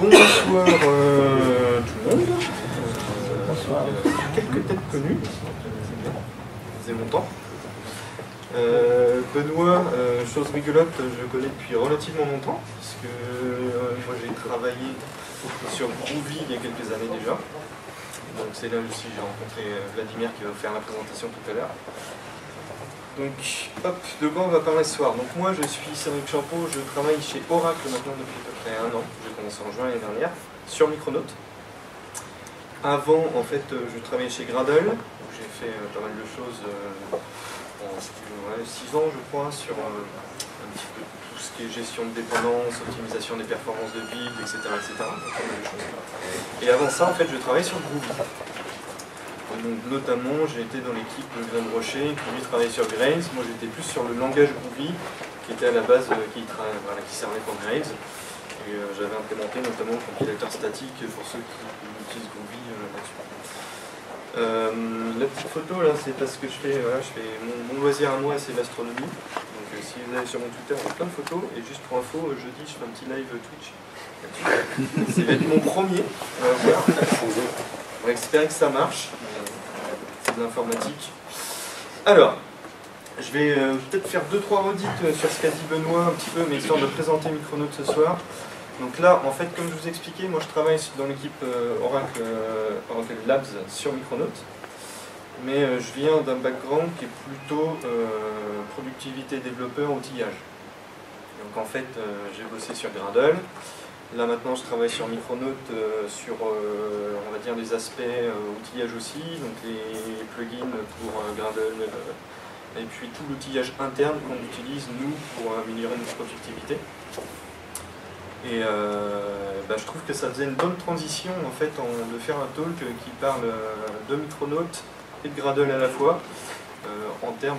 Bonsoir tout le monde. Bonsoir. Quelques têtes connues. C'est mon temps. Benoît, chose rigolote, je connais depuis relativement longtemps, puisque moi j'ai travaillé sur Groovy il y a quelques années déjà. Donc c'est là aussi j'ai rencontré Vladimir qui va faire la présentation tout à l'heure. Donc, hop, de quoi on va parler ce soir? Donc moi je suis Cédric Champeau, je travaille chez Oracle maintenant depuis à peu près 1 an. J'ai commencé en juin l'année dernière, sur Micronaut. Avant, en fait, je travaillais chez Gradle, où j'ai fait pas mal de choses en 6 ans je crois, sur un petit peu tout ce qui est gestion de dépendance, optimisation des performances de build, etc. Et avant ça, en fait, je travaillais sur Groovy. Donc, notamment, j'ai été dans l'équipe de Glenn Rocher qui lui travaillait sur Grails. Moi, j'étais plus sur le langage Groovy, qui était à la base qui servait pour Grails. Et j'avais implémenté notamment le compilateur statique pour ceux qui utilisent Groovy là-dessus. La petite photo là, c'est parce que je fais mon loisir à moi, c'est l'astronomie. Donc, si vous allez sur mon Twitter, il y a plein de photos. Et juste pour info, jeudi, je fais un petit live Twitch. C'est mon premier. On va espérer que ça marche. C'est de l'informatique. Alors, je vais peut-être faire 2-3 redites sur ce qu'a dit Benoît un petit peu, mais histoire de présenter Micronaut ce soir. Donc là, en fait, comme je vous expliquais, moi je travaille dans l'équipe Oracle Labs sur Micronaut. Mais je viens d'un background qui est plutôt productivité développeur, outillage. Donc en fait, j'ai bossé sur Gradle. Là maintenant je travaille sur Micronaut sur on va dire les aspects outillage aussi, donc les plugins pour Gradle et puis tout l'outillage interne qu'on utilise nous pour améliorer notre productivité. Et je trouve que ça faisait une bonne transition en fait de faire un talk qui parle de Micronaut et de Gradle à la fois en termes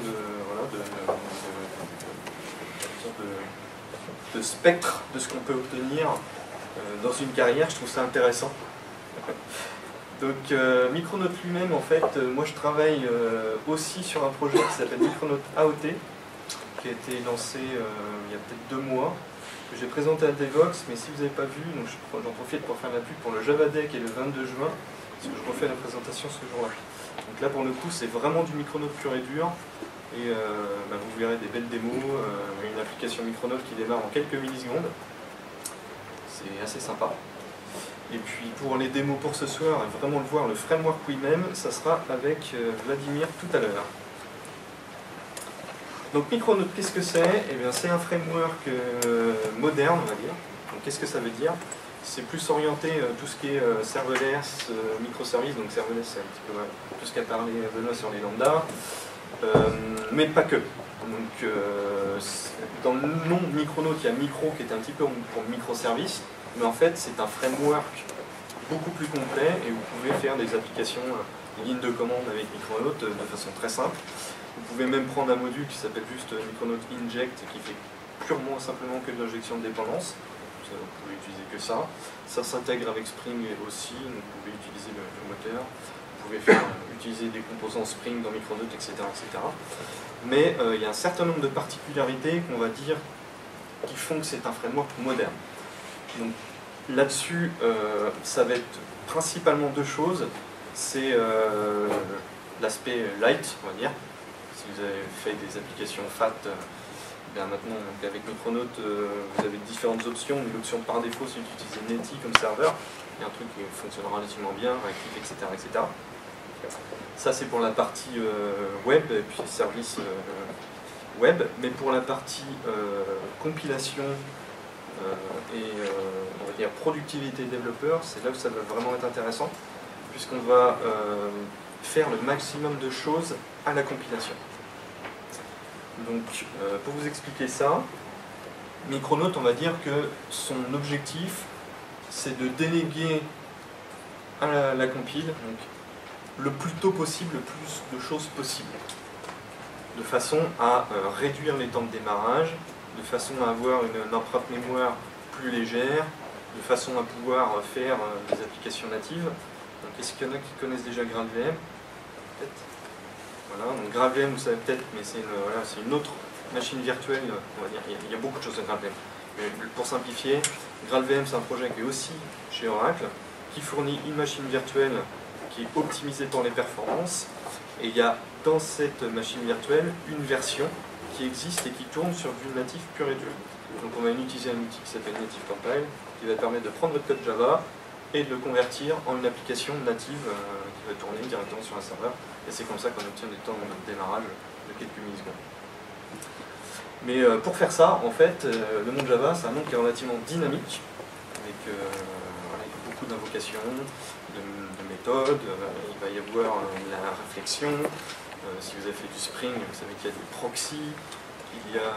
de spectre de ce qu'on peut obtenir dans une carrière. Je trouve ça intéressant. Donc Micronaut lui-même, en fait, moi je travaille aussi sur un projet qui s'appelle Micronaut AOT, qui a été lancé il y a peut-être 2 mois, que j'ai présenté à Devox, mais si vous n'avez pas vu, j'en profite pour faire la pub pour le Java Day qui est le 22 juin, parce que je refais la présentation ce jour-là. Donc là pour le coup c'est vraiment du Micronaut pur et dur, et vous verrez des belles démos, une application Micronaut qui démarre en quelques millisecondes. C'est assez sympa. Et puis pour les démos pour ce soir, et vraiment le voir, le framework lui-même, ça sera avec Vladimir tout à l'heure. Donc Micronaut, qu'est-ce que c'est? Eh bien c'est un framework moderne, on va dire. Donc qu'est-ce que ça veut dire? C'est plus orienté tout ce qui est serverless, microservices, donc serverless c'est un petit peu tout ce qu'a parlé Benoît sur les lambdas, mais pas que. Donc, dans le nom Micronaut, il y a micro qui est un petit peu pour microservice, mais en fait c'est un framework beaucoup plus complet et vous pouvez faire des applications, des lignes de commande avec Micronaut de façon très simple. Vous pouvez même prendre un module qui s'appelle juste Micronaut Inject qui fait purement simplement que de l'injection de dépendance. Vous pouvez utiliser que ça. Ça s'intègre avec Spring aussi, donc vous pouvez utiliser le moteur. Vous pouvez utiliser des composants Spring dans Micronaut, etc. etc. Mais il y a un certain nombre de particularités qu'on va dire qui font que c'est un framework moderne. Donc là-dessus, ça va être principalement 2 choses. C'est l'aspect light, on va dire. Si vous avez fait des applications FAT, maintenant avec Micronaut, vous avez différentes options. L'option par défaut, c'est d'utiliser Netty comme serveur. Il y a un truc qui fonctionne relativement bien, Reactive, etc. etc. Ça c'est pour la partie web et puis service web, mais pour la partie compilation et on va dire productivité développeur, c'est là où ça va vraiment être intéressant, puisqu'on va faire le maximum de choses à la compilation. Donc pour vous expliquer ça, Micronaut, on va dire que son objectif c'est de déléguer à la compile, donc le plus tôt possible, le plus de choses possible, de façon à réduire les temps de démarrage, de façon à avoir une empreinte mémoire plus légère, de façon à pouvoir faire des applications natives. Donc est-ce qu'il y en a qui connaissent déjà GraalVM? Peut-être. Voilà, donc GraalVM, vous savez peut-être, mais c'est une autre machine virtuelle, on va dire. Il y a beaucoup de choses à GraalVM. Mais pour simplifier, GraalVM c'est un projet qui est aussi chez Oracle, qui fournit une machine virtuelle qui est optimisée pour les performances, et il y a dans cette machine virtuelle une version qui existe et qui tourne sur du natif pur et dur. Donc on va utiliser un outil qui s'appelle Native Compile, qui va permettre de prendre votre code Java et de le convertir en une application native qui va tourner directement sur un serveur. Et c'est comme ça qu'on obtient des temps de démarrage de quelques millisecondes. Mais pour faire ça, en fait, le monde Java, c'est un monde qui est relativement dynamique, avec beaucoup d'invocations, de méthodes. Il va y avoir la réflexion. Si vous avez fait du Spring, vous savez qu'il y a des proxys, il y a,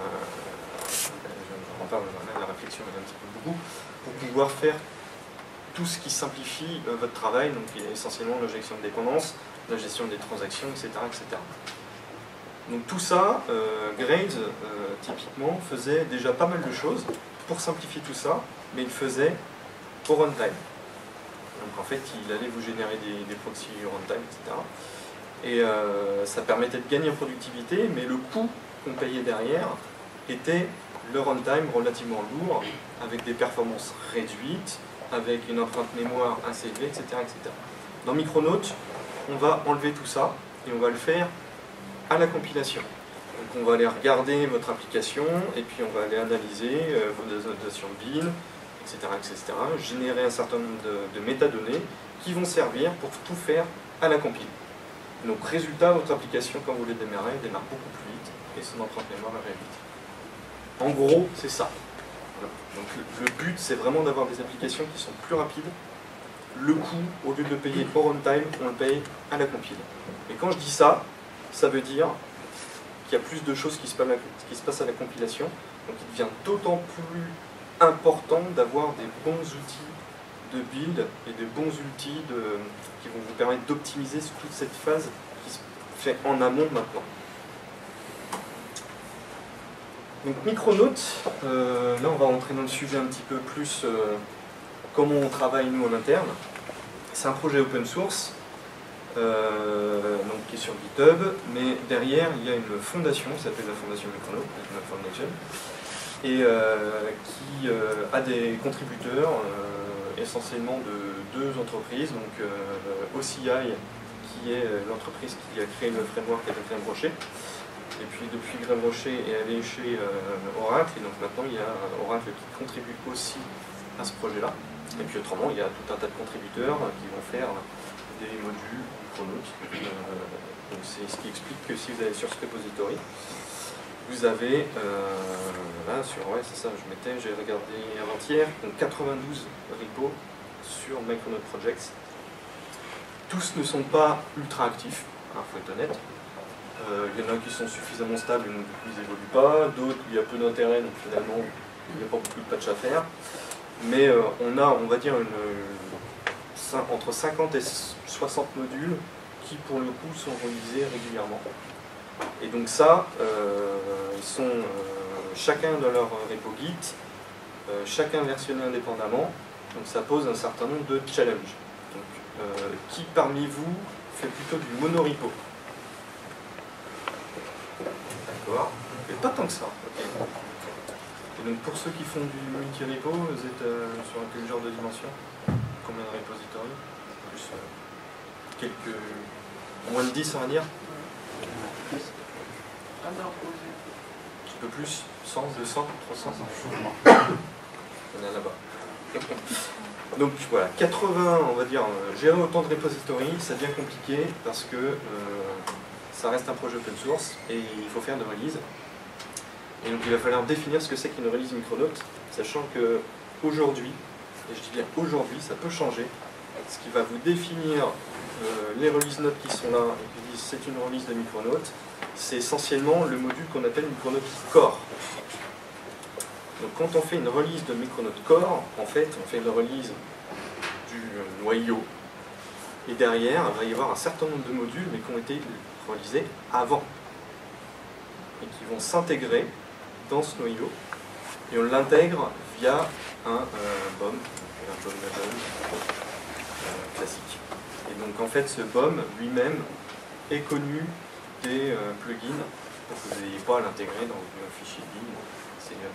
on parle de la réflexion un petit peu beaucoup, pour pouvoir faire tout ce qui simplifie votre travail, donc essentiellement l'injection de dépendances, la gestion des transactions, etc. etc. Donc tout ça, Grails, typiquement, faisait déjà pas mal de choses pour simplifier tout ça, mais il faisait au runtime. Donc en fait, il allait vous générer des proxys runtime, etc. Et ça permettait de gagner en productivité, mais le coût qu'on payait derrière était le runtime relativement lourd, avec des performances réduites, avec une empreinte mémoire assez élevée, etc. etc. Dans Micronaut, on va enlever tout ça, et on va le faire à la compilation. Donc on va aller regarder votre application, et puis on va aller analyser vos notations bin, etc., etc., générer un certain nombre de métadonnées qui vont servir pour tout faire à la compile. Donc résultat, votre application, quand vous les démarrez, elle démarre beaucoup plus vite et son empreinte mémoire est réduite. En gros, c'est ça. Voilà. Donc le but, c'est vraiment d'avoir des applications qui sont plus rapides. Le coût, au lieu de le payer au runtime, on le paye à la compile. Et quand je dis ça, ça veut dire qu'il y a plus de choses qui se passent à la compilation. Donc il devient d'autant plus important d'avoir des bons outils de build et de bons outils qui vont vous permettre d'optimiser toute cette phase qui se fait en amont maintenant. Donc Micronaut, là on va rentrer dans le sujet un petit peu plus comment on travaille nous en interne. C'est un projet open source donc, qui est sur GitHub, mais derrière il y a une fondation qui s'appelle la fondation Micronaut, Foundation, et qui a des contributeurs essentiellement de deux entreprises, donc OCI, qui est l'entreprise qui a créé le framework avec GrailsRocher, et puis depuis GrailsRocher est allé chez Oracle, et donc maintenant il y a Oracle qui contribue aussi à ce projet-là, et puis autrement il y a tout un tas de contributeurs qui vont faire des modules Micronaut, donc c'est ce qui explique que si vous allez sur ce repository, vous avez, là, ouais, c'est ça, j'ai regardé avant-hier, donc 92 repos sur Micronaut Projects. Tous ne sont pas ultra actifs, il faut être honnête. Il y en a qui sont suffisamment stables et donc du coup ils n'évoluent pas, d'autres il y a peu d'intérêt, donc finalement il n'y a pas beaucoup de patch à faire. Mais on a, on va dire, entre 50 et 60 modules qui pour le coup sont relisés régulièrement. Et donc ça, ils sont chacun dans leur repo Git, chacun versionné indépendamment, donc ça pose un certain nombre de challenges. Donc, qui parmi vous fait plutôt du monorepo? D'accord, mais pas tant que ça. Okay. Et donc pour ceux qui font du multi-repo, vous êtes sur quel genre de dimension? Combien de repositories? Plus quelques... moins de 10 on va dire? Un petit peu plus, 100, 200, 300. On est là-bas. Donc voilà, 80, on va dire, gérer autant de repositories, ça devient compliqué parce que ça reste un projet open source et il faut faire de release. Et donc il va falloir définir ce que c'est qu'une release Micronaut, sachant que aujourd'hui, et je dis bien aujourd'hui, ça peut changer. Ce qui va vous définir les release notes qui sont là et qui disent c'est une release de Micronaut, c'est essentiellement le module qu'on appelle Micronaut Core. Donc quand on fait une release de Micronaut Core, en fait on fait une release du noyau et derrière il va y avoir un certain nombre de modules mais qui ont été réalisés avant et qui vont s'intégrer dans ce noyau et on l'intègre via un BOM, un BOM classique. Et donc en fait ce BOM lui-même est connu des plugins pour que vous n'ayez pas à l'intégrer dans le fichier bin. C'est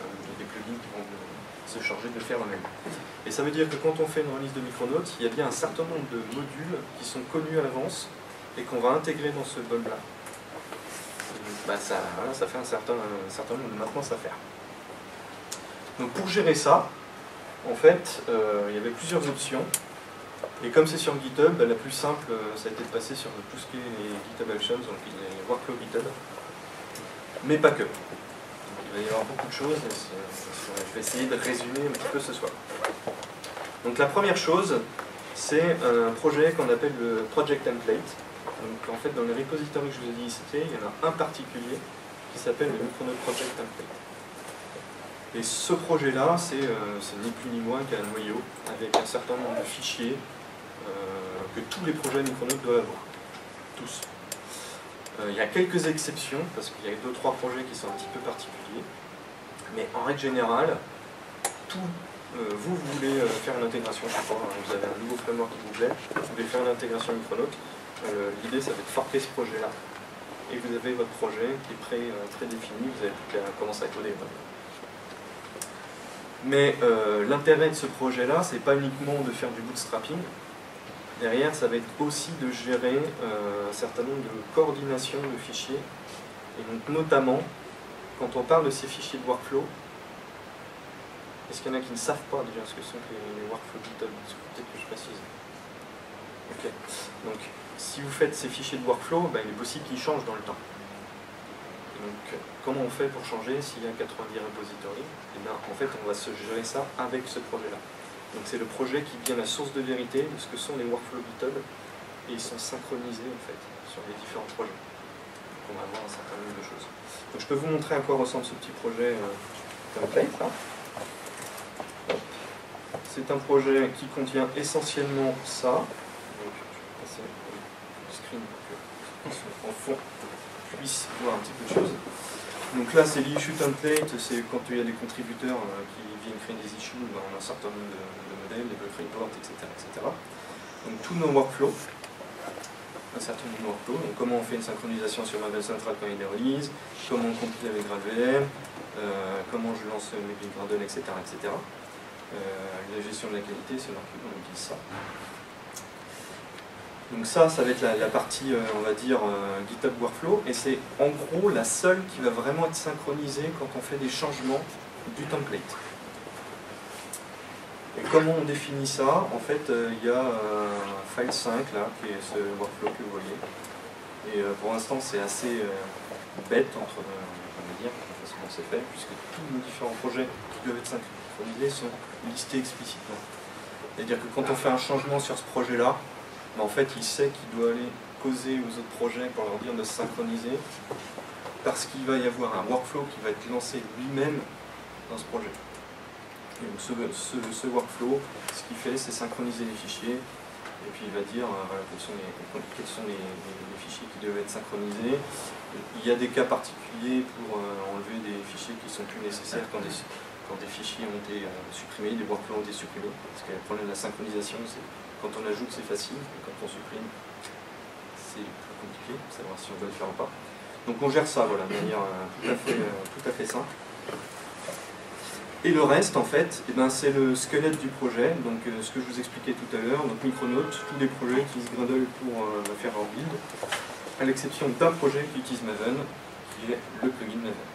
des plugins qui vont se charger de faire eux-mêmes. Et ça veut dire que quand on fait une release de Micronaut, il y a bien un certain nombre de modules qui sont connus à l'avance et qu'on va intégrer dans ce bug-là. Bah ça fait un certain nombre de maintenance à faire. Donc pour gérer ça, en fait, il y avait plusieurs options. Et comme c'est sur GitHub, la plus simple, ça a été de passer sur tout ce qui est les GitHub Actions, donc les workflows GitHub. Mais pas que. Donc, il va y avoir beaucoup de choses, et je vais essayer de résumer un petit peu ce soir. Donc la première chose, c'est un projet qu'on appelle le Project Template. Donc en fait, dans les repositories que je vous ai dit ici, il y en a un particulier qui s'appelle le Micronaut Project Template. Et ce projet-là, c'est ni plus ni moins qu'un noyau avec un certain nombre de fichiers que tous les projets Micronaut doivent avoir. Tous. Il y a quelques exceptions, parce qu'il y a 2-3 projets qui sont un petit peu particuliers. Mais en règle générale, vous voulez faire une intégration, je sais pas, vous avez un nouveau framework qui vous plaît, vous voulez faire une intégration Micronaut, l'idée ça va être de forquer ce projet-là. Et vous avez votre projet qui est prédéfini, vous avez plus qu'à commencer à coder. Mais l'intérêt de ce projet-là, c'est pas uniquement de faire du bootstrapping. Derrière, ça va être aussi de gérer un certain nombre de coordinations de fichiers. Et donc notamment, quand on parle de ces fichiers de workflow, est-ce qu'il y en a qui ne savent pas déjà ce que sont les workflows GitHub? Peut-être que je précise. Ok. Donc, si vous faites ces fichiers de workflow, il est possible qu'ils changent dans le temps. Donc, comment on fait pour changer s'il y a 90 repositories? Et bien, en fait, on va se gérer ça avec ce projet-là. Donc, c'est le projet qui devient la source de vérité de ce que sont les workflows GitHub, et ils sont synchronisés, en fait, sur les différents projets. Donc, on va avoir un certain nombre de choses. Donc, je peux vous montrer à quoi ressemble ce petit projet template, là. C'est un projet qui contient essentiellement ça. Donc, je vais passer le screen pour que en fond puisse voir un petit peu de choses. Donc là, c'est l'issue template, c'est quand il y a des contributeurs qui viennent créer des issues, on a un certain nombre de modèles, des bug reports, etc., etc. Donc tous nos workflows, un certain nombre de workflows, donc comment on fait une synchronisation sur Maven Central quand il y a des releases, comment on compile avec GradVM, comment je lance mes build Gradle, etc., etc. La gestion de la qualité, c'est marqué, on utilise ça. Donc ça va être la partie, on va dire, GitHub Workflow, et c'est en gros la seule qui va vraiment être synchronisée quand on fait des changements du template. Et comment on définit ça? En fait, il y a un file 5 là, qui est ce workflow que vous voyez. Et pour l'instant, c'est assez bête, on va dire, la façon dont c'est fait, puisque tous nos différents projets qui doivent être synchronisés sont listés explicitement. C'est-à-dire que quand on fait un changement sur ce projet-là, en fait, il sait qu'il doit aller causer aux autres projets pour leur dire de se synchroniser, parce qu'il va y avoir un workflow qui va être lancé lui-même dans ce projet. Et donc ce workflow, ce qu'il fait, c'est synchroniser les fichiers, et puis il va dire quels sont les fichiers qui doivent être synchronisés. Il y a des cas particuliers pour enlever des fichiers qui ne sont plus nécessaires quand des fichiers ont été supprimés, des workflows ont été supprimés. Parce que le problème de la synchronisation, c'est quand on ajoute, c'est facile, et quand on supprime, c'est plus compliqué, savoir si on doit le faire ou pas. Donc on gère ça, voilà, de manière tout à fait simple. Et le reste, en fait, c'est le squelette du projet, donc ce que je vous expliquais tout à l'heure, donc Micronaut, tous les projets utilisent Gradle pour faire leur build, à l'exception d'un projet qui utilise Maven, qui est le plugin Maven.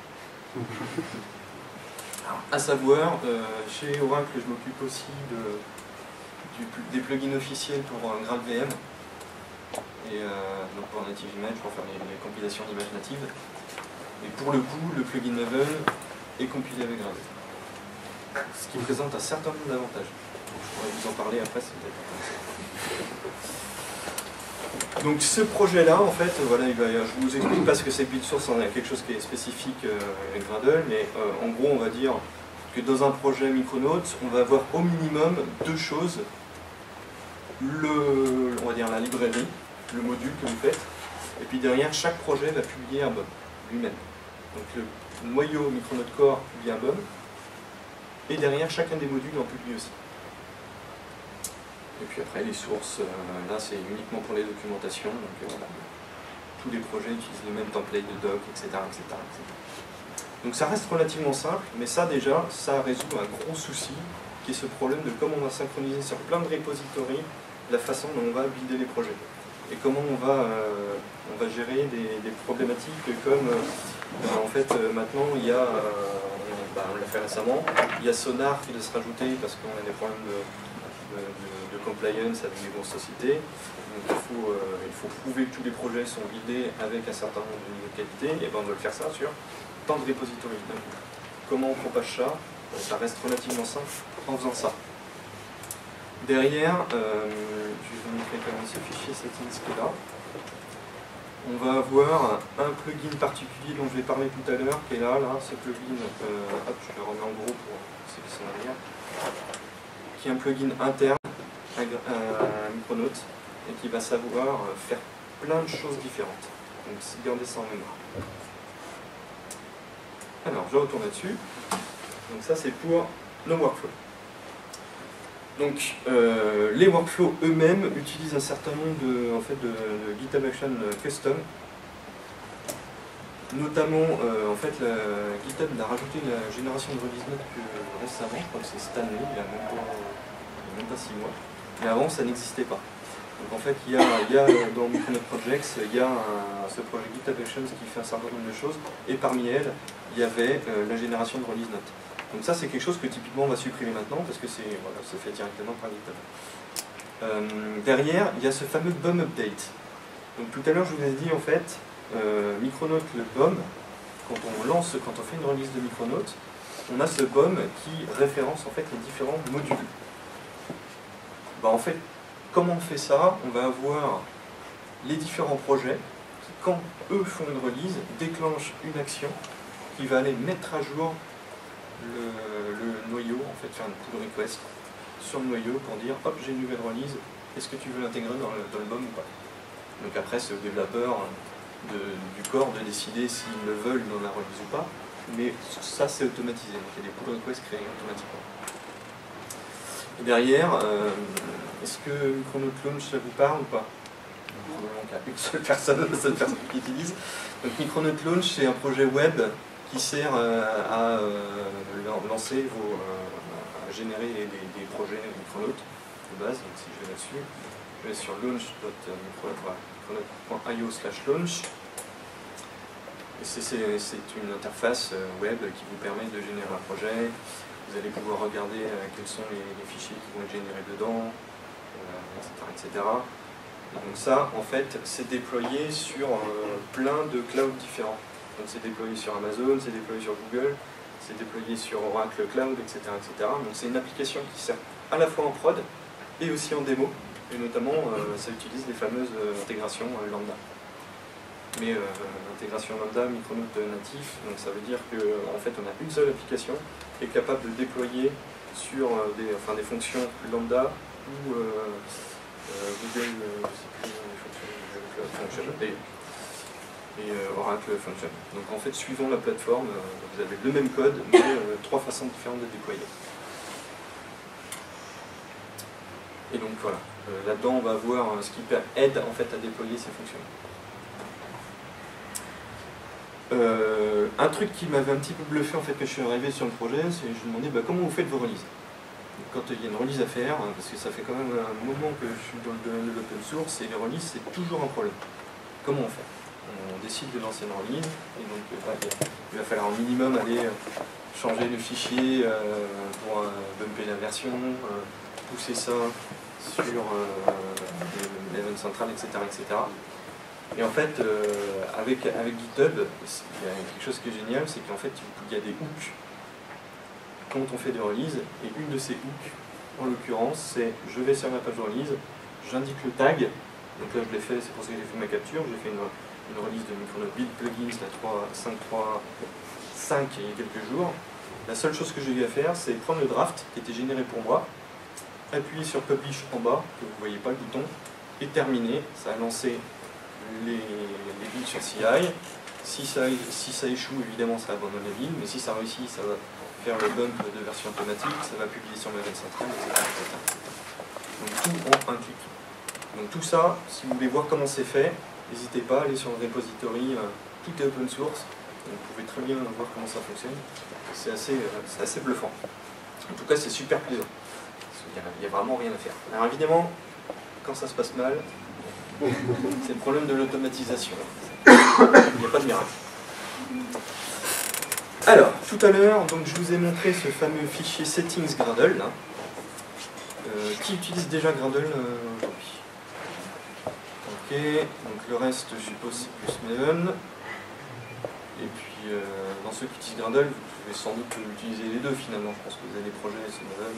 Alors, à savoir, chez Oracle, je m'occupe aussi des plugins officiels pour GradVM, et donc pour Native Image, pour faire les compilations d'images natives. Et pour le coup, le plugin Maven est compilé avec Gradle. Ce qui présente un certain nombre d'avantages. Je pourrais vous en parler après, c'est peut-être. Donc ce projet-là, en fait, voilà, je vous explique pas ce que c'est build source, on a quelque chose qui est spécifique avec Gradle, mais en gros, on va dire que dans un projet Micronaut, on va avoir au minimum deux choses. On va dire la librairie, le module que vous faites, et puis derrière, chaque projet va publier un BOM lui-même. Donc le noyau Micronaut Core publie un BOM, et derrière, chacun des modules en publie aussi. Et puis après, les sources, là c'est uniquement pour les documentations, donc tous les projets utilisent le même template de doc, etc., etc., etc. Donc ça reste relativement simple, mais ça déjà, ça résout un gros souci, qui est ce problème de comment on va synchroniser sur plein de repositories la façon dont on va builder les projets. Et comment on va gérer des problématiques comme, en fait, maintenant, il y a, on l'a fait récemment, il y a Sonar qui doit se rajouter parce qu'on a des problèmes de compliance avec les grosses sociétés. Donc il faut prouver que tous les projets sont guidés avec un certain nombre de niveaux de qualité, et ben on doit le faire ça sur tant de repositories d'un coup. Comment on propage ça? Ça reste relativement simple en faisant ça. Derrière, je vais vous montrer quand même ce fichier settings qui est là. On va avoir un plugin particulier dont je vais parler tout à l'heure, qui est là, ce plugin, hop, je le remets en gros pour ceux qui sont derrière, qui est un plugin interne à Micronaut et qui va savoir faire plein de choses différentes. Donc gardez ça en mémoire. Alors, je retourne là-dessus. Donc ça, c'est pour nos workflows. Donc, les workflows eux-mêmes utilisent un certain nombre de GitHub Action Custom. Notamment, GitHub a rajouté la génération de release notes récemment, je crois que c'est cette année, il n'y a même pas 6 mois. Mais avant, ça n'existait pas. Donc en fait, il y a dans Micronaut Projects, il y a ce projet GitHub Actions qui fait un certain nombre de choses, et parmi elles, il y avait la génération de release notes. Donc ça, c'est quelque chose que typiquement on va supprimer maintenant, parce que c'est fait directement par GitHub. Derrière, il y a ce fameux BOM update. Donc tout à l'heure, je vous ai dit, en fait, Micronaut, le BOM, quand on fait une release de Micronaut, on a ce BOM qui référence en fait les différents modules. En fait, comment on fait ça? On va avoir les différents projets qui, quand eux font une release, déclenchent une action qui va aller mettre à jour le noyau, en fait faire une pull request sur le noyau pour dire hop, j'ai une nouvelle release, est-ce que tu veux l'intégrer dans le BOM ou pas? Donc après c'est au développeur du corps de décider s'ils le veulent dans la release ou pas, mais ça c'est automatisé, donc il y a des pull requests créés automatiquement. Et derrière, est-ce que Micronaut Launch ça vous parle ou pas? Probablement qu'il y a une seule personne qui utilise. Donc Micronaut Launch c'est un projet web qui sert à lancer à générer des projets Micronaut de base. Donc si je vais là-dessus, je vais sur launch.micronaut.io/launch. C'est une interface web qui vous permet de générer un projet. Vous allez pouvoir regarder quels sont les fichiers qui vont être générés dedans, etc. Donc ça, en fait, c'est déployé sur plein de clouds différents. Donc c'est déployé sur Amazon, c'est déployé sur Google, c'est déployé sur Oracle Cloud, etc. Donc c'est une application qui sert à la fois en prod et aussi en démo. Et notamment, ça utilise les fameuses intégrations lambda. Mais intégration lambda, Micronaut natif, donc ça veut dire qu'en fait on a une seule application qui est capable de déployer sur des fonctions lambda ou Google, et Oracle Function. Donc en fait, suivant la plateforme, vous avez le même code, mais 3 façons différentes de déployer. Et donc voilà, là-dedans on va voir ce qui aide en fait à déployer ces fonctions. Un truc qui m'avait un petit peu bluffé en fait quand je suis arrivé sur le projet, c'est que je me demandais comment vous faites vos releases. Quand il y a une release à faire, parce que ça fait quand même un moment que je suis dans le domaine de l'open source, et les releases c'est toujours un problème. Comment on fait? On décide de lancer une release, et donc il va falloir au minimum aller changer le fichier pour bumper la version, pousser ça sur l'event central, etc. Et en fait, avec GitHub, il y a quelque chose qui est génial, c'est qu'en fait, il y a des hooks quand on fait des releases, et une de ces hooks, en l'occurrence, c'est je vais sur ma page de release, j'indique le tag, donc là je l'ai fait, c'est pour ça que j'ai fait ma capture, j'ai fait une release de Micronaut Build Plugins, la 5.3.5 il y a quelques jours. La seule chose que j'ai eu à faire, c'est prendre le draft qui était généré pour moi, appuyer sur Publish en bas, que vous ne voyez pas le bouton, et terminer. Ça a lancé les builds sur CI. Si ça échoue, évidemment, ça abandonne les builds, mais si ça réussit, ça va faire le bump de version automatique, ça va publier sur l'event central, etc. Donc tout en un clic. Donc tout ça, si vous voulez voir comment c'est fait, n'hésitez pas à aller sur le repository, tout est open source, vous pouvez très bien voir comment ça fonctionne. C'est assez bluffant. En tout cas, c'est super plaisant. Il n'y a vraiment rien à faire. Alors évidemment, quand ça se passe mal, c'est le problème de l'automatisation. Il n'y a pas de miracle. Alors, tout à l'heure, je vous ai montré ce fameux fichier settings Gradle. Là. Qui utilise déjà Gradle aujourd'hui? Ok, donc le reste, je suppose, c'est plus Maven. Et puis, dans ceux qui utilisent Gradle, vous pouvez sans doute utiliser les deux finalement. Je pense que vous avez des projets, c'est Maven.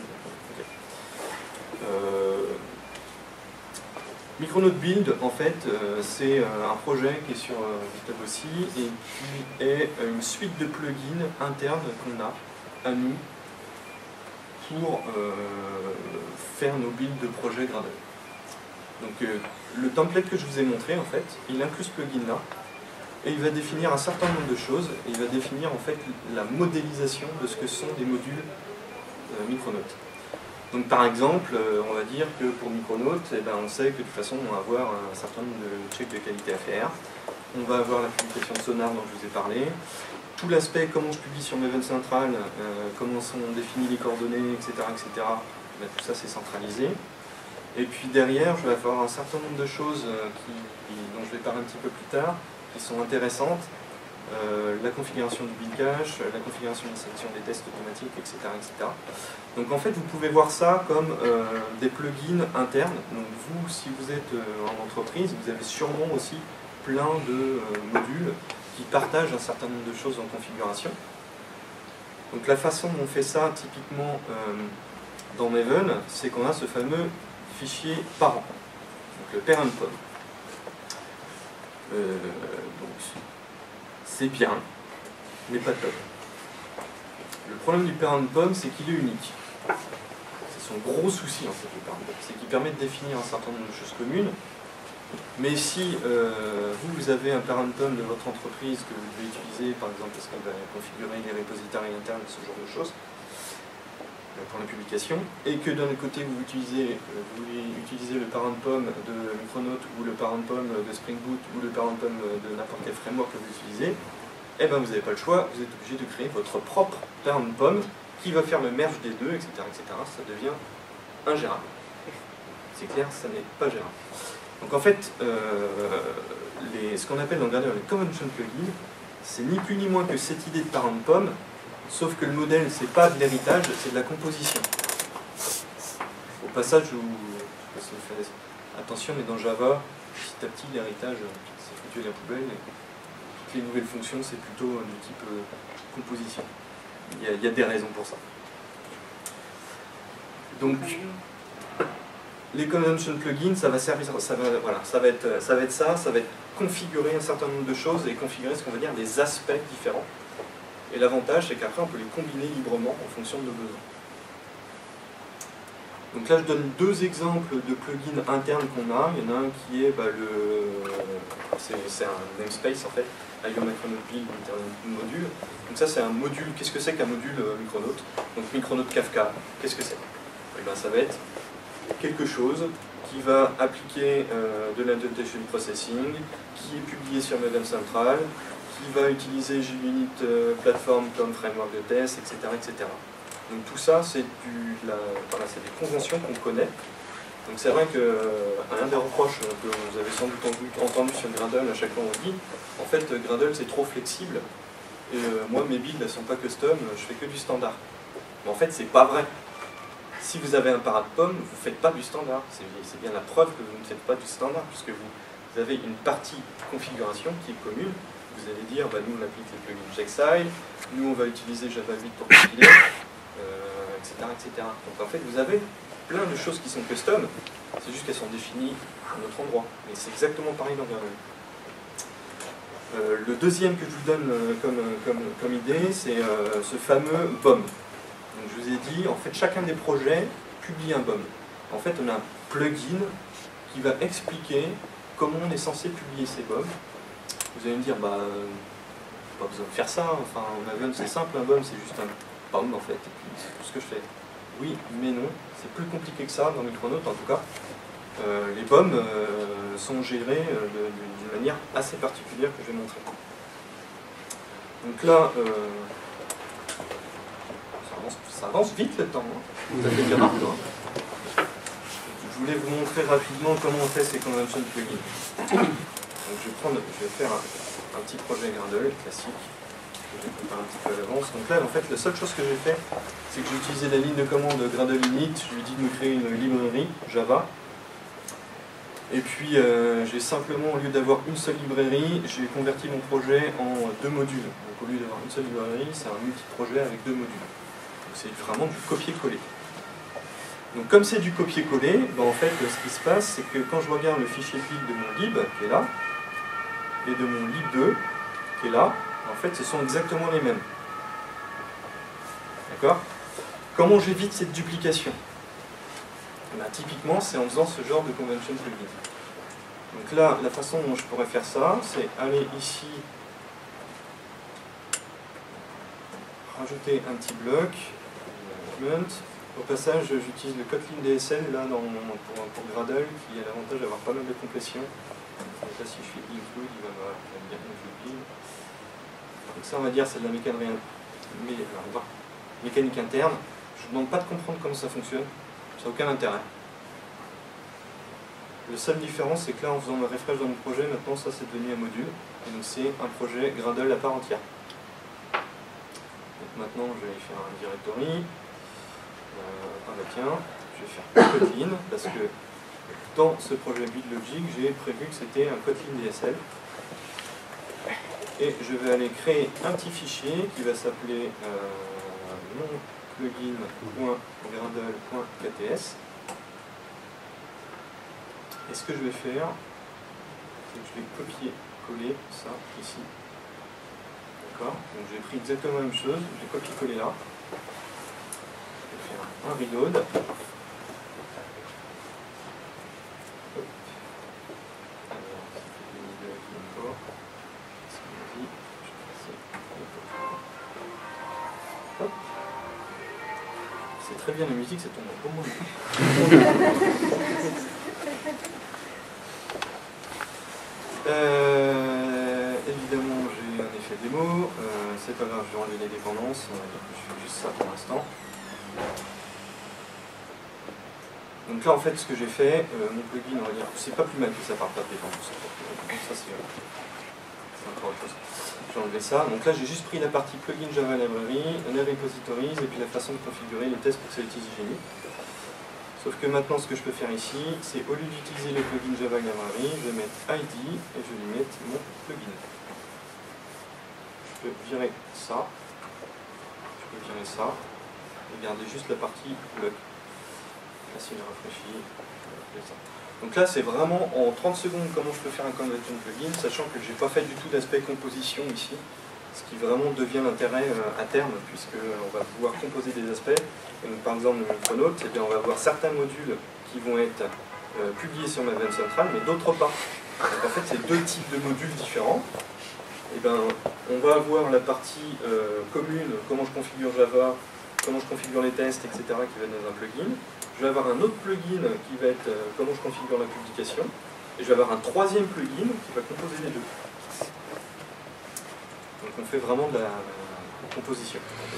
Okay. Micronaut Build, en fait, c'est un projet qui est sur GitHub aussi et qui est une suite de plugins internes qu'on a à nous pour faire nos builds de projets Gradle. Donc le template que je vous ai montré, en fait, il inclut ce plugin-là et il va définir un certain nombre de choses et il va définir en fait la modélisation de ce que sont des modules Micronaut. Donc par exemple, on va dire que pour Micronaut, on sait que de toute façon on va avoir un certain nombre de checks de qualité à faire. On va avoir la publication de Sonar dont je vous ai parlé. Tout l'aspect comment je publie sur Maven Central, comment sont définies les coordonnées, etc. Tout ça c'est centralisé. Et puis derrière, je vais avoir un certain nombre de choses dont je vais parler un petit peu plus tard, qui sont intéressantes. La configuration du build cache, la configuration de la sélection des tests automatiques, etc. Donc en fait, vous pouvez voir ça comme des plugins internes. Donc vous, si vous êtes en entreprise, vous avez sûrement aussi plein de modules qui partagent un certain nombre de choses en configuration. Donc la façon dont on fait ça, typiquement dans Maven, c'est qu'on a ce fameux fichier parent, donc le parent pom. C'est bien, mais pas top. Le problème du parent pom, c'est qu'il est unique. C'est son gros souci en fait, le parent pom, c'est qu'il permet de définir un certain nombre de choses communes. Mais si vous avez un parent pom de votre entreprise que vous devez utiliser, par exemple parce qu'elle va configurer les repositories internes, ce genre de choses, pour la publication, et que d'un autre côté vous utilisez le parent pom de Micronaut ou le parent pom de Spring Boot ou le parent pom de n'importe quel framework que vous utilisez, eh ben vous n'avez pas le choix, vous êtes obligé de créer votre propre parent pom qui va faire le merge des deux, etc. Ça devient ingérable. C'est clair, ça n'est pas gérable. Donc en fait, ce qu'on appelle dans Gradle les convention plugins, c'est ni plus ni moins que cette idée de parent pom, sauf que le modèle, c'est pas de l'héritage, c'est de la composition. Au passage, attention, mais dans Java, petit à petit, l'héritage, c'est foutu à la poubelle. Et toutes les nouvelles fonctions, c'est plutôt du type composition. Il y a des raisons pour ça. Donc, les convention plugins, ça va servir, ça va être configurer un certain nombre de choses et configurer ce qu'on va dire des aspects différents. Et l'avantage, c'est qu'après, on peut les combiner librement en fonction de nos besoins. Donc là, je donne deux exemples de plugins internes qu'on a. Il y en a un qui est c'est un namespace en fait, IO Micronaut Build module. Donc ça, c'est un module. Qu'est-ce que c'est qu'un module Micronaut? Donc Micronaut Kafka, qu'est-ce que c'est? Et ben, ça va être quelque chose qui va appliquer de l'annotation processing, qui est publié sur Maven Central, qui va utiliser JUnit Platform comme framework de test, etc. Donc tout ça, c'est des conventions qu'on connaît. Donc c'est vrai qu'un des reproches que vous avez sans doute entendu sur Gradle, à chaque fois on dit, en fait Gradle c'est trop flexible, et moi mes builds ne sont pas custom, je fais que du standard. Mais en fait c'est pas vrai. Si vous avez un parent pom, vous ne faites pas du standard. C'est bien la preuve que vous ne faites pas du standard, puisque vous avez une partie configuration qui est commune. Vous allez dire, nous on applique les plugins Checkside, nous on va utiliser Java 8 pour compiler, etc. Donc en fait vous avez plein de choses qui sont custom, c'est juste qu'elles sont définies à un autre endroit. Mais c'est exactement pareil dans Gradle. Le deuxième que je vous donne comme idée, c'est ce fameux BOM. Donc je vous ai dit, en fait chacun des projets publie un BOM. En fait on a un plugin qui va expliquer comment on est censé publier ces BOM. Vous allez me dire, pas besoin de faire ça, enfin en Maven c'est simple, un BOM c'est juste un BOM en fait, et puis c'est tout ce que je fais. Oui, mais non, c'est plus compliqué que ça dans Micronaut en tout cas. Les BOM sont gérés d'une manière assez particulière que je vais montrer. Donc là, ça avance vite le temps, hein. Ça fait bien rapide, hein. Je voulais vous montrer rapidement comment on fait ces convention plugins. Donc je vais faire un petit projet Gradle classique. Je vais préparer un petit peu à l'avance. Donc là, en fait, la seule chose que j'ai fait, c'est que j'ai utilisé la ligne de commande Gradle init. Je lui ai dit de me créer une librairie Java. Et puis, j'ai simplement, au lieu d'avoir une seule librairie, j'ai converti mon projet en 2 modules. Donc au lieu d'avoir une seule librairie, c'est un multi-projet avec 2 modules. Donc c'est vraiment du copier-coller. Donc comme c'est du copier-coller, ben en fait, ce qui se passe, c'est que quand je regarde le fichier build de mon lib, qui est là, et de mon lib2, qui est là, en fait, ce sont exactement les mêmes. D'accord? Comment j'évite cette duplication? Ben, typiquement, c'est en faisant ce genre de convention plugin. Donc là, la façon dont je pourrais faire ça, c'est aller ici, rajouter un petit bloc, management. Au passage, j'utilise le Kotlin DSL là, pour Gradle, qui a l'avantage d'avoir pas mal de compression. Donc là, si je fais include, il va me dire include. Donc ça, on va dire, c'est de la mécanique interne. Je ne vous demande pas de comprendre comment ça fonctionne. Ça n'a aucun intérêt. La seule différence, c'est que là, en faisant le refresh dans mon projet, maintenant, ça, c'est devenu un module. Et donc, c'est un projet Gradle à part entière. Donc maintenant, je vais faire un directory. Ah bah tiens, je vais faire Kotlin, parce que dans ce projet BuildLogic, j'ai prévu que c'était un Kotlin DSL. Et je vais aller créer un petit fichier qui va s'appeler mon plugin.gradle.kts. Et ce que je vais faire, c'est que je vais copier-coller ça ici. D'accord? Donc j'ai pris exactement la même chose, je vais copier-coller là. Je vais faire un reload. Hop. C'est très bien la musique, c'est ton bon moment. Évidemment, j'ai un effet démo. C'est pas grave, je vais enlever les dépendances. On va dire que je fais juste ça pour l'instant. Donc là, en fait, ce que j'ai fait, mon plugin, on va dire, c'est pas plus mal que ça parte pas de dépendance. Ça, c'est encore autre chose. J'ai enlevé ça. Donc là, j'ai juste pris la partie plugin Java Library, les repositories, et puis la façon de configurer les tests Pixel Hygienic. Sauf que maintenant, ce que je peux faire ici, c'est au lieu d'utiliser le plugin Java Library, je vais mettre ID et je vais lui mettre mon plugin. Je peux virer ça. Je peux virer ça. Et garder juste la partie bloc. Là, si je rafraîchis, ça. Donc là, c'est vraiment en 30 secondes comment je peux faire un conversion plugin, sachant que je n'ai pas fait du tout d'aspect composition ici, ce qui vraiment devient l'intérêt à terme, puisqu'on va pouvoir composer des aspects. Et donc, par exemple, le Micronaut, on va avoir certains modules qui vont être publiés sur ma VM centrale, mais d'autres pas. Donc en fait, c'est 2 types de modules différents. Et ben, on va avoir la partie commune, comment je configure Java, comment je configure les tests, etc., qui va être dans un plugin. Je vais avoir un autre plugin qui va être comment je configure la publication. Et je vais avoir un 3e plugin qui va composer les deux. Donc on fait vraiment de la composition.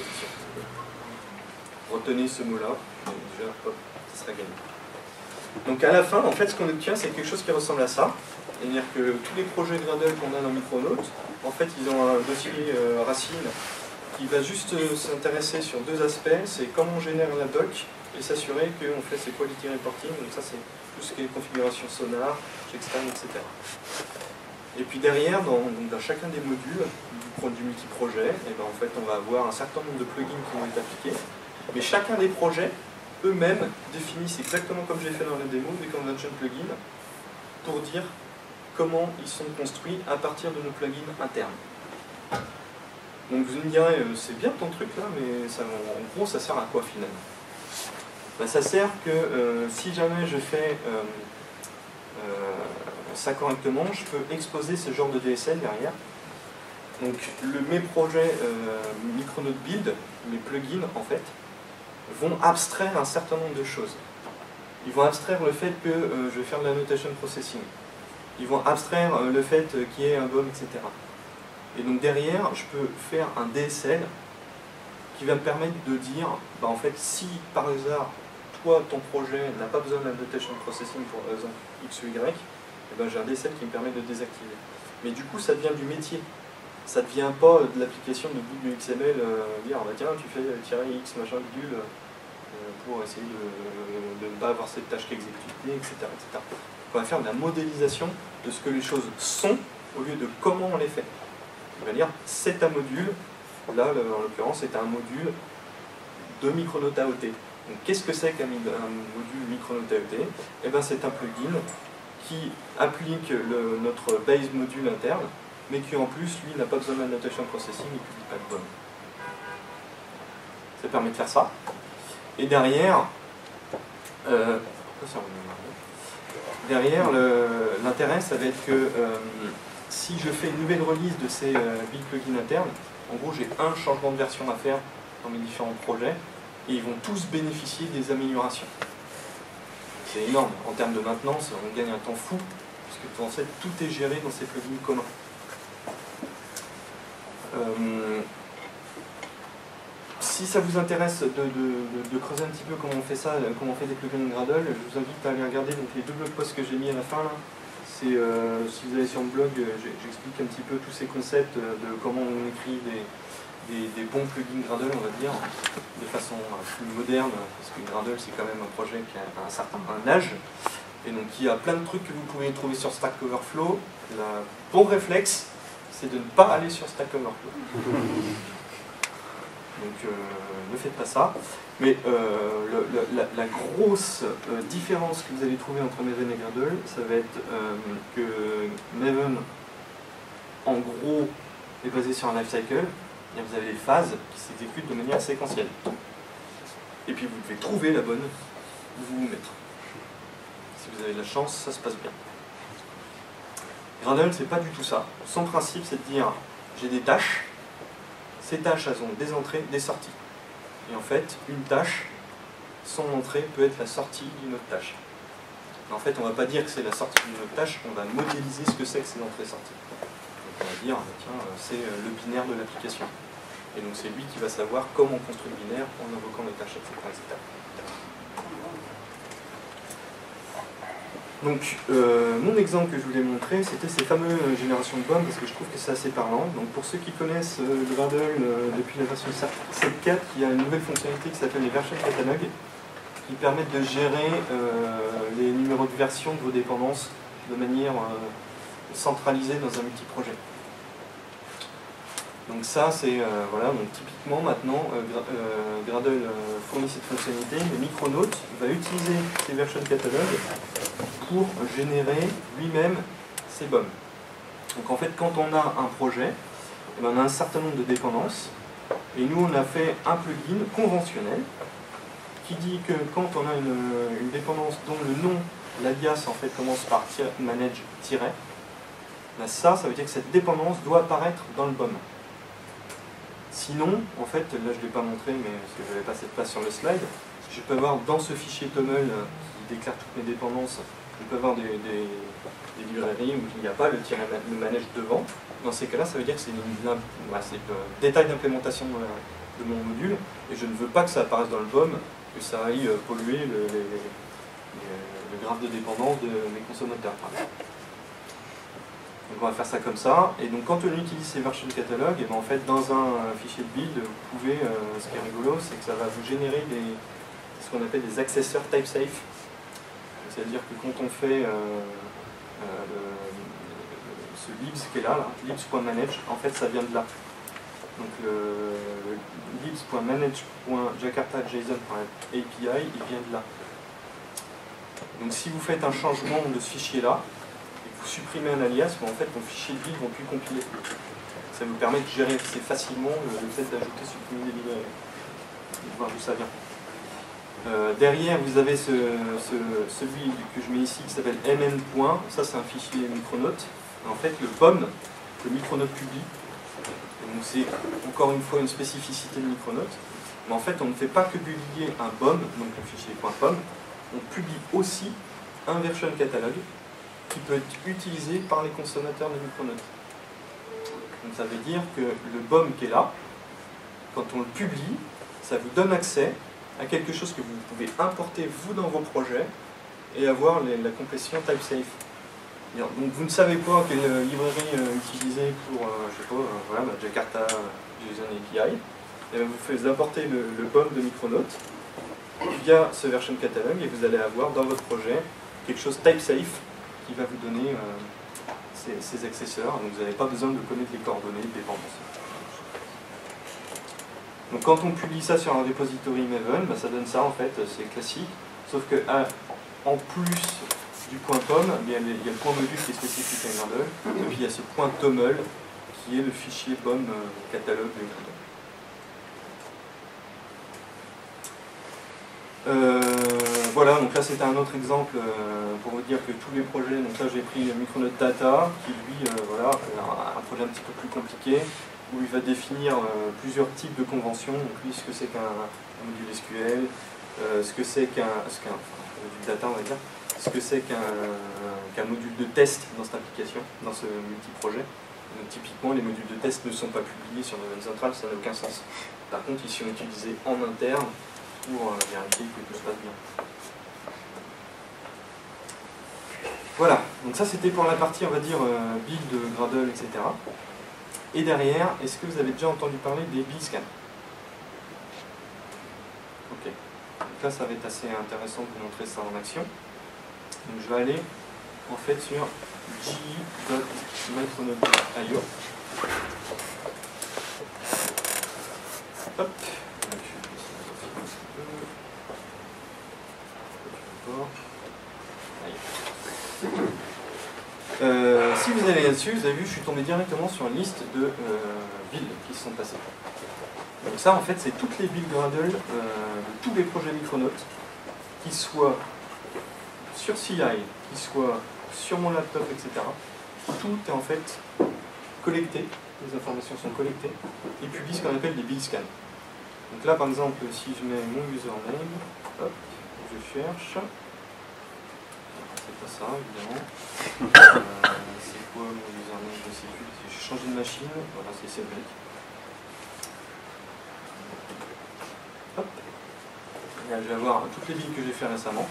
Retenez ce mot-là, déjà, hop, ça sera gagné. Donc à la fin, en fait, ce qu'on obtient, c'est quelque chose qui ressemble à ça. C'est-à-dire que tous les projets Gradle qu'on a dans Micronaut, en fait, ils ont un dossier racine qui va juste s'intéresser sur 2 aspects. C'est comment on génère la doc et s'assurer qu'on fait ses quality reporting. Donc ça, c'est tout ce qui est configuration sonar, checkstand, etc. Et puis derrière, dans chacun des modules du multi-projet, et ben en fait, on va avoir un certain nombre de plugins qui vont être appliqués. Mais chacun des projets, eux-mêmes, définissent exactement comme j'ai fait dans la démo, des convention plugins, pour dire comment ils sont construits à partir de nos plugins internes. Donc vous me direz, c'est bien ton truc là, mais ça, en gros, ça sert à quoi finalement? Ben, ça sert que si jamais je fais ça correctement, je peux exposer ce genre de DSL derrière. Donc mes projets Micronaut Build, mes plugins en fait, vont abstraire un certain nombre de choses. Ils vont abstraire le fait que je vais faire de l'annotation processing. Ils vont abstraire le fait qu'il y ait un BOM, etc. Et donc derrière, je peux faire un DSL qui va me permettre de dire, bah en fait, si par hasard, toi, ton projet n'a pas besoin d'annotation processing pour raison X ou Y, et ben j'ai un DSL qui me permet de désactiver. Mais du coup, ça devient du métier. Ça ne devient pas de l'application de bout du XML, dire, bah tiens, tu fais tirer X machin bidule pour essayer de ne pas avoir cette tâche qui est exécutée, etc., etc. On va faire de la modélisation de ce que les choses sont au lieu de comment on les fait. On va dire, c'est un module, là, en l'occurrence, c'est un module de Micronaut AOT. Donc, qu'est-ce que c'est qu'un module Micronaut AOT? Eh bien, c'est un plugin qui applique notre base module interne, mais qui en plus, lui, n'a pas besoin d'annotation processing, il ne publie pas de BOM. Ça permet de faire ça. Et derrière, l'intérêt, ça va être que si je fais une nouvelle release de ces build plugins internes, en gros, j'ai un changement de version à faire dans mes différents projets, et ils vont tous bénéficier des améliorations. C'est énorme. En termes de maintenance, on gagne un temps fou, puisque en fait, tout est géré dans ces plugins communs. Si ça vous intéresse de creuser un petit peu comment on fait ça, comment on fait des plugins de Gradle, je vous invite à aller regarder donc, les deux blog posts que j'ai mis à la fin. Si vous allez sur le blog, j'explique un petit peu tous ces concepts de comment on écrit des bons plugins Gradle, on va dire, de façon plus moderne, parce que Gradle c'est quand même un projet qui a un certain âge, et donc il y a plein de trucs que vous pouvez trouver sur Stack Overflow. Le bon réflexe, c'est de ne pas aller sur Stack Overflow. Donc ne faites pas ça. Mais la grosse différence que vous allez trouver entre Maven et Gradle, ça va être que Maven, en gros, est basé sur un lifecycle. Vous avez des phases qui s'exécutent de manière séquentielle. Et puis vous devez trouver la bonne où vous mettre. Si vous avez de la chance, ça se passe bien. Gradle, c'est pas du tout ça. Son principe, c'est de dire, j'ai des tâches. Ces tâches, elles ont des entrées, des sorties. Et en fait, une tâche, son entrée peut être la sortie d'une autre tâche. En fait, on ne va pas dire que c'est la sortie d'une autre tâche, on va modéliser ce que c'est que ces entrées-sorties. Donc on va dire, tiens, c'est le binaire de l'application. Et donc c'est lui qui va savoir comment on construit le binaire en invoquant les tâches, etc. etc. Donc, mon exemple que je voulais montrer, c'était ces fameuses générations de BOM, parce que je trouve que c'est assez parlant. Donc, pour ceux qui connaissent Gradle depuis la version 7.4, il y a une nouvelle fonctionnalité qui s'appelle les version catalogues, qui permettent de gérer les numéros de version de vos dépendances de manière centralisée dans un multiprojet. Donc ça, c'est, voilà, donc typiquement maintenant, Gradle fournit cette fonctionnalité, mais Micronaut va utiliser ces version catalogues pour générer lui-même ses BOM. Donc en fait, quand on a un projet, on a un certain nombre de dépendances, et nous on a fait un plugin conventionnel qui dit que quand on a une dépendance dont le nom, l'alias en fait commence par manage-, ben ça veut dire que cette dépendance doit apparaître dans le BOM. Sinon, en fait, là je ne l'ai pas montré, mais parce que je n'avais pas cette place sur le slide, je peux avoir dans ce fichier TOML qui déclare toutes mes dépendances, je peux avoir des librairies où il n'y a pas le manage devant. Dans ces cas-là, ça veut dire que c'est le détail d'implémentation de mon module, et je ne veux pas que ça apparaisse dans le BOM, que ça aille polluer le graphe de dépendance de mes consommateurs. Donc on va faire ça comme ça, et donc quand on utilise ces version catalogues, et ben en fait dans un fichier de build, vous pouvez, ce qui est rigolo, c'est que ça va vous générer ce qu'on appelle des accesseurs type safe. C'est-à-dire que quand on fait ce libs qui est là, libs.manage, en fait ça vient de là. Donc le libs.manage.jakarta.json.api, il vient de là. Donc si vous faites un changement de ce fichier-là, et que vous supprimez un alias, ben en fait vos fichiers de build ne vont plus compiler. Ça vous permet de gérer assez facilement le fait d'ajouter, supprimer des librairies. De voir d'où ça vient. Derrière, vous avez celui que je mets ici qui s'appelle mn. Ça, c'est un fichier Micronaut. En fait, le BOM que Micronaut publie, donc c'est encore une fois une spécificité de Micronaut, mais en fait, on ne fait pas que publier un BOM, donc le fichier .pom, on publie aussi un version catalogue qui peut être utilisé par les consommateurs de Micronaut. Donc ça veut dire que le BOM qui est là, quand on le publie, ça vous donne accès à quelque chose que vous pouvez importer vous dans vos projets et avoir la complétion type safe. Donc vous ne savez pas quelle librairie utiliser pour, je sais pas, voilà, Jakarta JSON API. Et vous faites importer le BOM de Micronaut via ce version catalogue et vous allez avoir dans votre projet quelque chose type safe qui va vous donner ces accesseurs. Donc vous n'avez pas besoin de connaître les coordonnées de dépendance. Donc quand on publie ça sur un repository Maven, ça donne ça en fait, c'est classique. Sauf que en plus du point .pom, il y a le point module qui est spécifique à Gradle, et puis il y a ce point .toml qui est le fichier BOM catalogue de Gradle. Voilà, donc là c'était un autre exemple pour vous dire que tous les projets, donc là j'ai pris Micronaut Data, qui lui, voilà, un projet un petit peu plus compliqué, où il va définir plusieurs types de conventions, donc lui ce que c'est qu'un module SQL, ce que c'est qu'un module data on va dire, ce que c'est qu'un module de test dans cette application, dans ce multi-projet. Donc typiquement les modules de test ne sont pas publiés sur Maven Central, ça n'a aucun sens. Par contre ils sont utilisés en interne pour vérifier que tout se passe bien. Voilà, donc ça c'était pour la partie, on va dire, build, Gradle, etc. Et derrière, est-ce que vous avez déjà entendu parler des BScan? Ok, donc là ça va être assez intéressant de vous montrer ça en action. Donc je vais aller en fait sur gi.micronaut.io. Hop. Si vous allez là-dessus, vous avez vu, je suis tombé directement sur une liste de builds qui se sont passées. Donc ça, en fait, c'est toutes les builds Gradle de tous les projets Micronaut, qui soient sur CI, qui soient sur mon laptop, etc. Tout est en fait collecté, les informations sont collectées, et publient ce qu'on appelle des BScan. Donc là, par exemple, si je mets mon username, hop, je cherche. C'est pas ça, évidemment. C'est quoi mon username? Je sais plus. J'ai changé de machine. Voilà, c'est Cédric. Hop. Là, je vais avoir toutes les billes que j'ai fait récemment.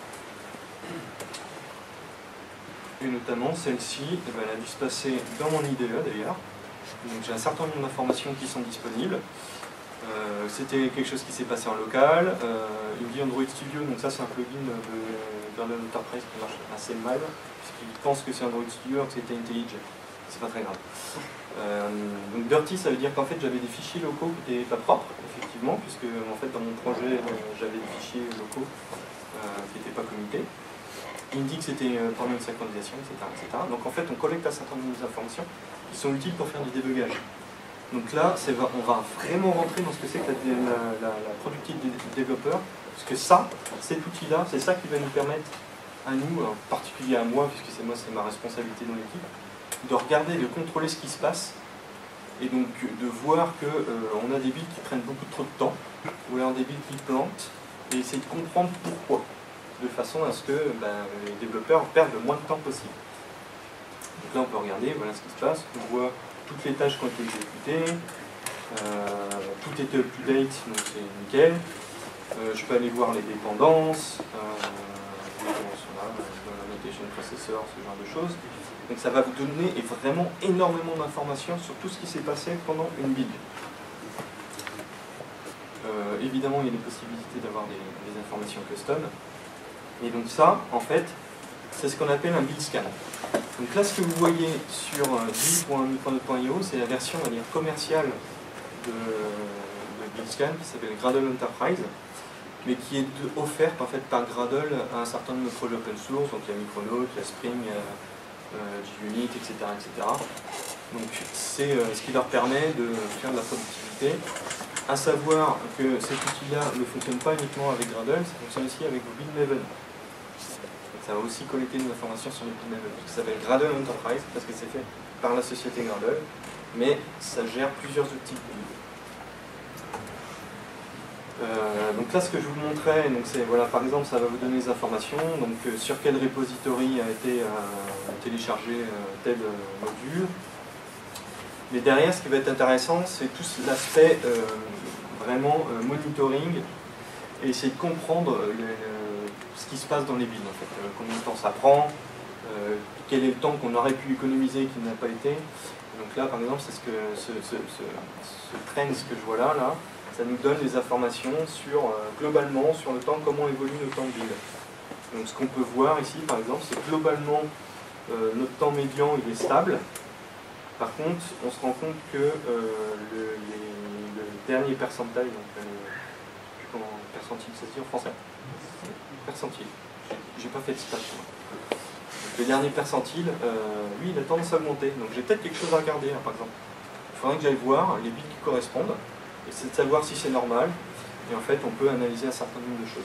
Et notamment celle-ci, elle a dû se passer dans mon IDE d'ailleurs. Donc j'ai un certain nombre d'informations qui sont disponibles. C'était quelque chose qui s'est passé en local. Il me dit Android Studio, donc ça c'est un plugin de Gradle Enterprise qui marche assez mal, puisqu'il pense que c'est Android Studio alors que c'était IntelliJ. C'est pas très grave. Donc Dirty, ça veut dire qu'en fait j'avais des fichiers locaux qui n'étaient pas propres, effectivement, puisque en fait dans mon projet j'avais des fichiers locaux qui n'étaient pas commutés. Il me dit que c'était pendant une synchronisation, etc., etc. Donc en fait on collecte un certain nombre d'informations qui sont utiles pour faire du débugage. Donc là, on va vraiment rentrer dans ce que c'est que la productivité des développeurs, parce que ça, cet outil-là, c'est ça qui va nous permettre à nous, en particulier à moi, puisque c'est ma responsabilité dans l'équipe, de regarder, de contrôler ce qui se passe, et donc de voir qu'on a des builds qui prennent beaucoup trop de temps, ou alors des builds qui plantent, et essayer de comprendre pourquoi, de façon à ce que les développeurs perdent le moins de temps possible. Donc là, on peut regarder, voilà ce qui se passe, on voit toutes les tâches qui ont été exécutées, tout était up-to-date, donc c'est nickel. Je peux aller voir les dépendances, l'annotation processor, ce genre de choses. Donc ça va vous donner vraiment énormément d'informations sur tout ce qui s'est passé pendant une build. Évidemment, il y a des possibilités d'avoir des informations custom. Et donc ça, en fait, c'est ce qu'on appelle un build scan. Donc là, ce que vous voyez sur build.micronaut.io, c'est la version, on va dire, commerciale de BuildScan qui s'appelle Gradle Enterprise, mais qui est offerte en fait par Gradle à un certain nombre de projets open source. Donc il y a Micronaut, il y a Spring, JUnit, etc., etc. Donc c'est ce qui leur permet de faire de la productivité. À savoir que cet outil-là ne fonctionne pas uniquement avec Gradle, ça fonctionne aussi avec vos build Maven. Ça va aussi collecter des informations sur les build Maven. Ça s'appelle Gradle Enterprise parce que c'est fait par la société Gradle, mais ça gère plusieurs outils de build. Donc là, ce que je vous montrais, c'est voilà, par exemple, ça va vous donner des informations. Donc sur quel repository a été téléchargé tel module. Mais derrière, ce qui va être intéressant, c'est tout l'aspect vraiment monitoring et essayer de comprendre ce qui se passe dans les builds, en fait. Combien de temps ça prend, quel est le temps qu'on aurait pu économiser et qui n'a pas été. Donc là, par exemple, c'est ce trend que je vois là, ça nous donne des informations sur, globalement, sur le temps, comment évolue notre temps de build. Donc ce qu'on peut voir ici, par exemple, c'est globalement, notre temps médian, il est stable. Par contre, on se rend compte que le dernier percentile, donc comment percentile ça se dit en français? Percentile. J'ai pas fait de stage. Le dernier percentile, lui, il a tendance à augmenter. Donc j'ai peut-être quelque chose à regarder, hein, par exemple. Il faudrait que j'aille voir les bits qui correspondent, et c'est de savoir si c'est normal. Et en fait, on peut analyser un certain nombre de choses.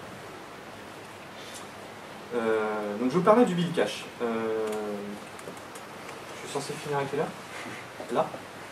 Donc je vous parlais du build cache. Je suis censé finir à quelle heure? Là?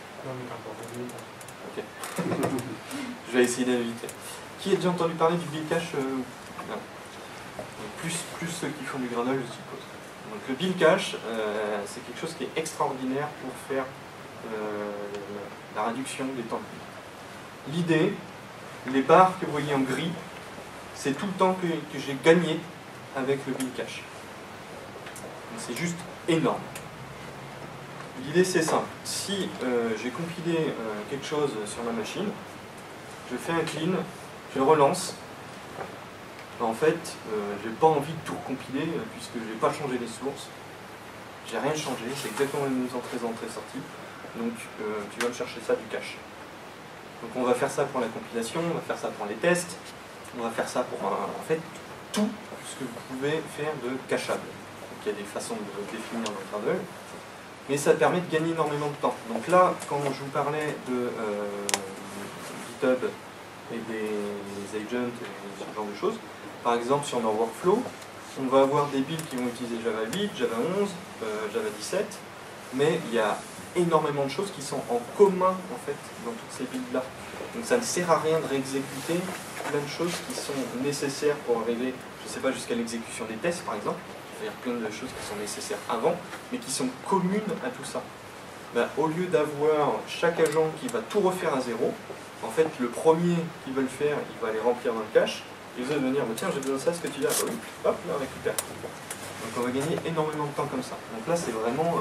Ok. Je vais essayer d'aller vite. Qui a déjà entendu parler du build cache? Non. Plus ceux qui font du Gradle, je suppose. Donc le build cache, c'est quelque chose qui est extraordinaire pour faire la réduction des temps de build. L'idée, les barres que vous voyez en gris, c'est tout le temps que j'ai gagné avec le build cache. C'est juste énorme. L'idée c'est simple. Si j'ai compilé quelque chose sur ma machine, je fais un clean, je relance. En fait, j'ai pas envie de tout recompiler puisque j'ai pas changé les sources. J'ai rien changé, c'est exactement les mêmes entrées-sorties. Donc tu vas me chercher ça du cache. Donc on va faire ça pour la compilation, on va faire ça pour les tests, on va faire ça pour en fait tout ce que vous pouvez faire de cacheable. Donc il y a des façons de définir dans Gradle, mais ça permet de gagner énormément de temps. Donc là, quand je vous parlais de GitHub et des agents et ce genre de choses, par exemple sur nos workflows, on va avoir des builds qui vont utiliser Java 8, Java 11, Java 17, mais il y a énormément de choses qui sont en commun en fait dans toutes ces builds là. Donc ça ne sert à rien de réexécuter plein de choses qui sont nécessaires pour arriver, je ne sais pas, jusqu'à l'exécution des tests par exemple. Il y a plein de choses qui sont nécessaires avant, mais qui sont communes à tout ça. Ben, au lieu d'avoir chaque agent qui va tout refaire à zéro, en fait le premier qui va le faire, il va aller remplir dans le cache, et vous allez venir, tiens j'ai besoin de ça, ce que tu as, bah oui, hop, là on récupère. Donc on va gagner énormément de temps comme ça. Donc là c'est vraiment,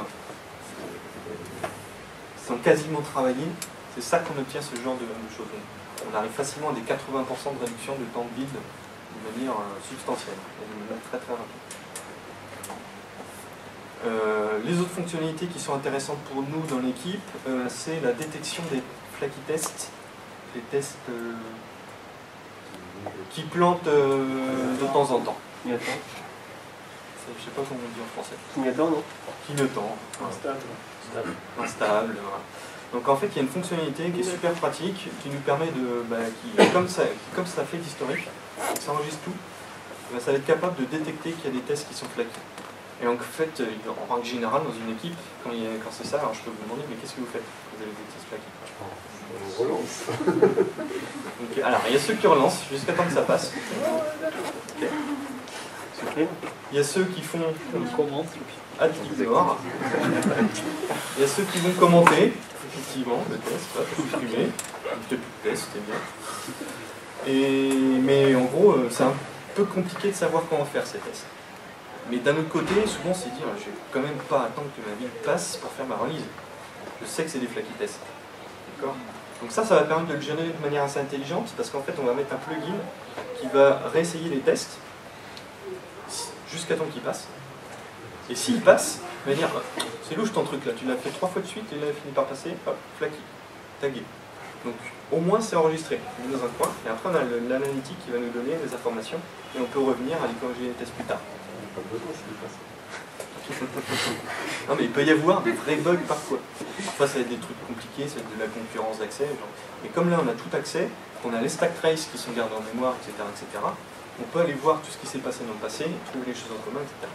sans quasiment travailler, c'est ça qu'on obtient ce genre de choses. Donc, on arrive facilement à des 80% de réduction de temps de build de manière substantielle, et de manière très très rapide. Les autres fonctionnalités qui sont intéressantes pour nous dans l'équipe, c'est la détection des flaky tests, les tests qui plantent de temps en temps. Clignotant. Je ne sais pas comment on dit en français. Clignotant, non? Clignotant. Instable. Instable. Voilà. Donc en fait, il y a une fonctionnalité qui est super pratique, qui nous permet de, comme ça fait l'historique, ça enregistre tout, ça va être capable de détecter qu'il y a des tests qui sont flaky. Et en fait, en règle générale, dans une équipe, quand c'est ça, alors je peux vous demander, mais qu'est-ce que vous faites quand vous avez des tests flaky? On relance. Donc, alors, il y a ceux qui relancent jusqu'à temps que ça passe. Okay. Il y a ceux qui font ignore. Il y a ceux qui vont commenter, effectivement, le test, là, supprimer. Il n'y a plus de test, c'est bien. Mais en gros, c'est un peu compliqué de savoir comment faire ces tests. Mais d'un autre côté, souvent c'est dire, je vais quand même pas attendre que ma build passe pour faire ma release. Je sais que c'est des flaky tests. D'accord ? Donc ça va permettre de le gérer de manière assez intelligente, parce qu'en fait on va mettre un plugin qui va réessayer les tests jusqu'à temps qu'il passe. Et s'il passe, il va dire, c'est louche ton truc là, tu l'as fait 3 fois de suite et là il finit par passer, hop, flaky, tagué. Donc au moins c'est enregistré, on est dans un coin, et après on a l'analytique qui va nous donner des informations, et on peut revenir à aller corriger les tests plus tard. Pas besoin, c'est passé. Non mais il peut y avoir des vrais bugs parfois. Parfois ça va être des trucs compliqués, ça va être de la concurrence d'accès. Mais comme là on a tout accès, on a les stack traces qui sont gardés en mémoire, etc., etc., on peut aller voir tout ce qui s'est passé dans le passé, trouver les choses en commun, etc.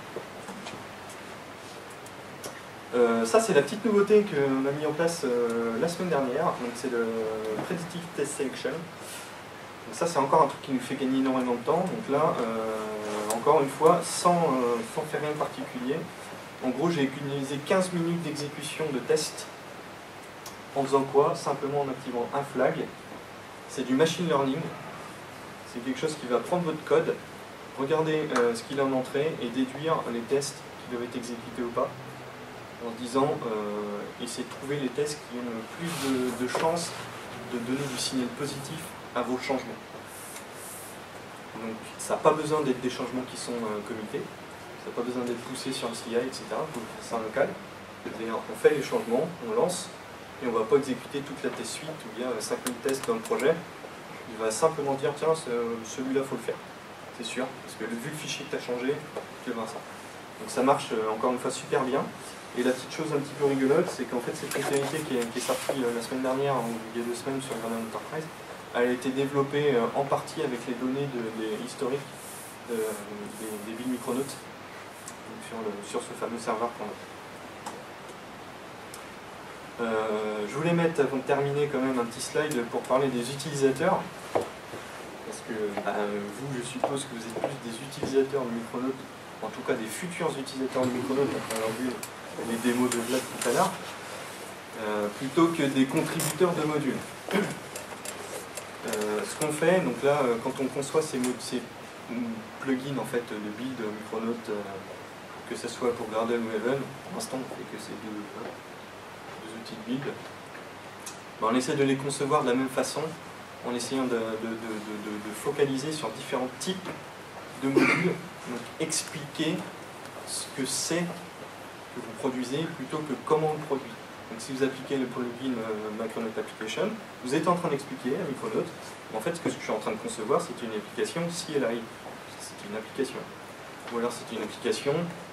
Ça c'est la petite nouveauté qu'on a mis en place la semaine dernière, donc c'est le Predictive Test Selection. Donc ça c'est encore un truc qui nous fait gagner énormément de temps, donc là, encore une fois, sans faire rien de particulier. En gros j'ai utilisé 15 minutes d'exécution de test En faisant quoi? Simplement en activant un flag. C'est du machine learning. C'est quelque chose qui va prendre votre code, regarder ce qu'il a en entrée et déduire les tests qui doivent être exécutés ou pas, en disant essayer de trouver les tests qui ont le plus de chances de donner du signal positif à vos changements. Donc ça n'a pas besoin d'être des changements qui sont committés, ça n'a pas besoin d'être poussé sur le CI, etc. Il faut faire ça en local. C'est-à-dire on fait les changements, on lance, et on ne va pas exécuter toute la test suite où il y a 5000 tests dans le projet. Il va simplement dire tiens, celui-là, il faut le faire. C'est sûr, parce que vu le fichier que tu as changé, tu verras ça. Donc ça marche encore une fois super bien. Et la petite chose un petit peu rigolote, c'est qu'en fait cette fonctionnalité qui est sortie la semaine dernière, ou il y a 2 semaines sur Grandel Enterprise, elle a été développée en partie avec les données historiques des billes Micronaut sur ce fameux serveur qu'on a. Je voulais mettre, avant de terminer, quand même un petit slide pour parler des utilisateurs. Parce que vous, je suppose que vous êtes plus des utilisateurs de Micronaut, en tout cas des futurs utilisateurs de Micronaut, après avoir vu les démos de Vlad tout à l'heure, plutôt que des contributeurs de modules. Ce qu'on fait, donc là, quand on conçoit ces plugins en fait, de build Micronaut, que ce soit pour Gradle ou Heaven, pour l'instant on fait que ces deux outils de build, on essaie de les concevoir de la même façon, en essayant de focaliser sur différents types de modules, donc expliquer ce que c'est que vous produisez plutôt que comment on le produit. Donc si vous appliquez le plugin Micronaut Application, vous êtes en train d'expliquer à Micronaut, en fait ce que je suis en train de concevoir c'est une application CLI, c'est une application. Ou alors c'est une application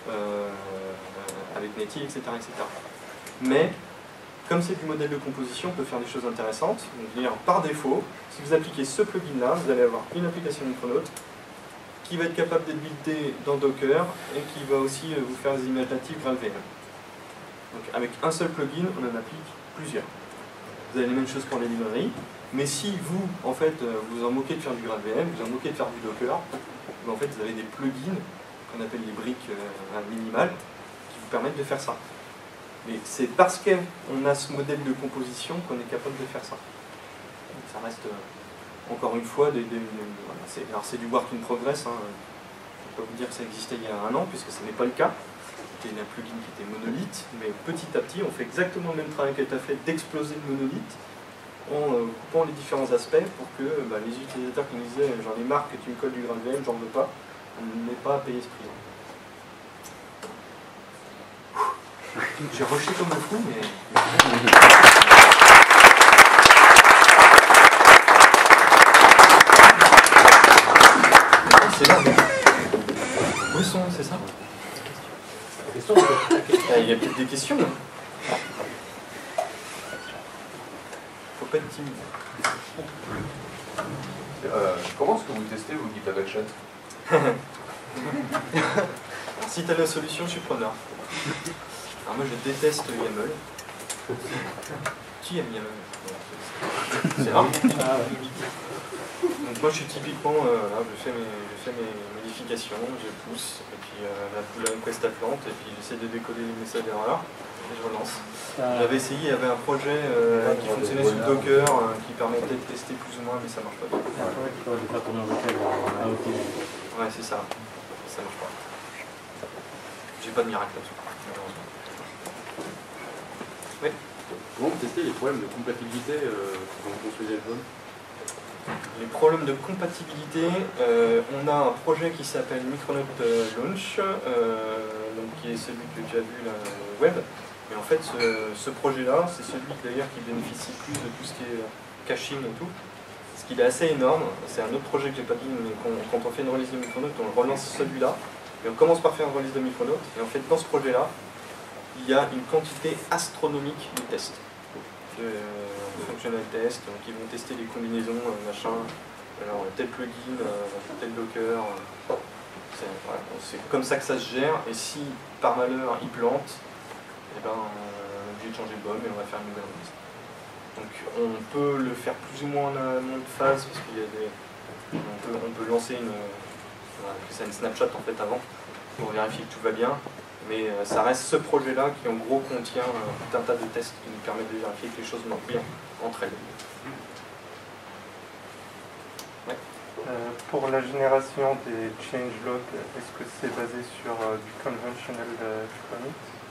avec Netty, etc., etc. Mais comme c'est du modèle de composition, on peut faire des choses intéressantes. Donc, dire par défaut, si vous appliquez ce plugin-là, vous allez avoir une application Micronaut qui va être capable d'être buildée dans Docker et qui va aussi vous faire des images natives GraalVM. Donc avec un seul plugin, on en applique plusieurs. Vous avez les mêmes choses pour les librairies, mais si vous, en fait, vous en moquez de faire du GraalVM, vous en moquez de faire du Docker, en fait, vous avez des plugins qu'on appelle les briques minimales qui vous permettent de faire ça. Mais c'est parce qu'on a ce modèle de composition qu'on est capable de faire ça. Donc ça reste, encore une fois, voilà, c'est du work in progress. Hein. Je ne peux pas vous dire que ça existait il y a 1 an, puisque ce n'est pas le cas. C'était un plugin qui était monolithe, mais petit à petit, on fait exactement le même travail qu'elle a fait d'exploser le monolithe, en coupant les différents aspects pour que les utilisateurs qui nous disaient « j'en ai marre que tu me colles du GraalVM, j'en veux pas », on n'ait pas à payer ce prix. J'ai rushé comme un fou, mais... C'est là. Où sont, c'est ça? Il y a peut-être des questions. Faut pas être timide. Comment est-ce que vous testez vos GitHub Actions? Si tu as la solution, je suis preneur. Alors moi je déteste YAML. Qui aime YAML? C'est rare. Donc moi je suis typiquement, là, je fais mes modifications, je pousse, et puis la pull request à plante, et puis j'essaie de décoder les messages d'erreur, et je relance. J'avais essayé, il y avait un projet qui fonctionnait sous Docker, qui permettait de tester plus ou moins, mais ça marche pas bien. Ouais, c'est ça. Ça marche pas. J'ai pas de miracle là-dessus, malheureusement. Oui. Comment vous testez les problèmes de compatibilité quand vous construisez le code? Les problèmes de compatibilité, on a un projet qui s'appelle Micronaut Launch, donc qui est celui que tu as vu là, web. Mais en fait, ce projet-là, c'est celui d'ailleurs qui bénéficie plus de tout ce qui est caching et tout. Parce qu'il est assez énorme. C'est un autre projet que j'ai pas dit, mais quand on fait une release de Micronaut, on relance celui-là. Et on commence par faire une release de Micronaut. Et en fait, dans ce projet-là, il y a une quantité astronomique de tests. De functional tests, donc ils vont tester les combinaisons, machin, alors tel plugin, tel Docker. Voilà, c'est comme ça que ça se gère. Et si par malheur il plante, eh ben, on est obligé de changer le BOM et on va faire une nouvelle release. Donc on peut le faire plus ou moins en amont de phase, parce qu'il y a des. On peut lancer une snapshot en fait avant, pour vérifier que tout va bien. Mais ça reste ce projet-là qui en gros contient tout un tas de tests qui nous permettent de vérifier que les choses marchent bien entre elles. Ouais. Pour la génération des changelogs, est-ce que c'est basé sur du conventional commit?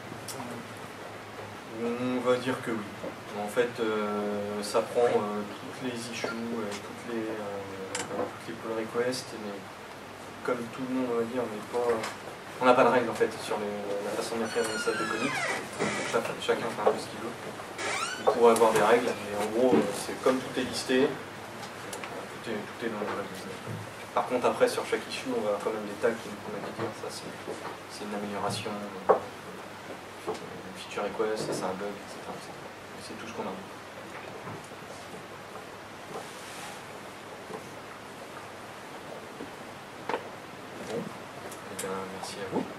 On va dire que oui. En fait, ça prend toutes les issues, toutes les pull requests, mais comme tout le monde, on va dire, on n'a pas de règle en fait sur la façon d'écrire les messages de commit. Chacun fait un peu ce qu'il veut. On pourrait avoir des règles, mais en gros, c'est comme tout est listé, tout est dans la liste. Par contre, après, sur chaque issue, on va avoir quand même des tags qui nous permettent de dire ça, c'est une amélioration. Feature request, c'est un bug, etc. C'est tout ce qu'on a. Bon, et bien, merci à vous.